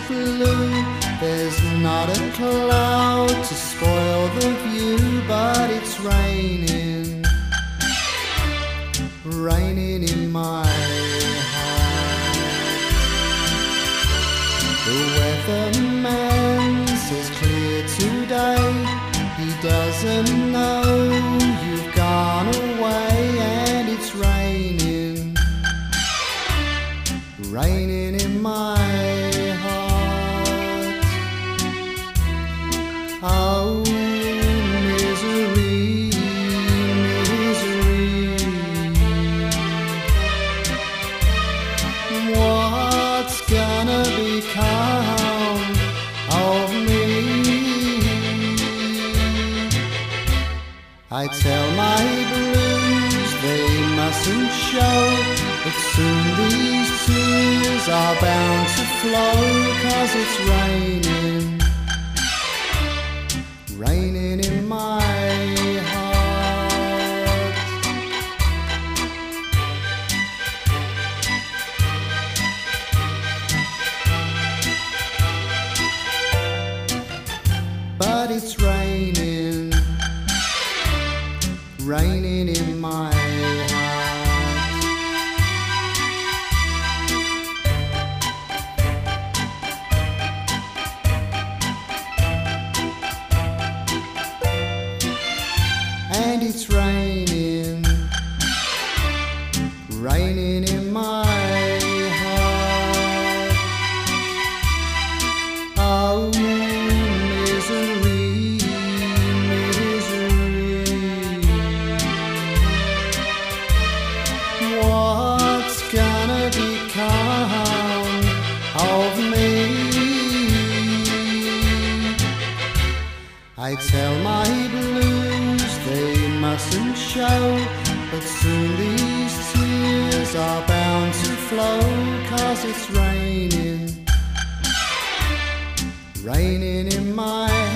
blue. There's not a cloud to spoil the view, but it's raining, raining in my heart. The weatherman says clear today. He doesn't know you've gone away, and it's raining, raining in my heart. Oh, misery, misery. What's gonna become of me? I tell my blues they mustn't show, but soon these tears are bound to flow, 'cause it's raining, raining in my heart. But it's raining, raining in my heart. And it's raining, raining in my heart. Oh, misery, misery. What's gonna become of me? I tell my blues they mustn't show, but soon these tears are bound to flow, 'cause it's raining, raining in my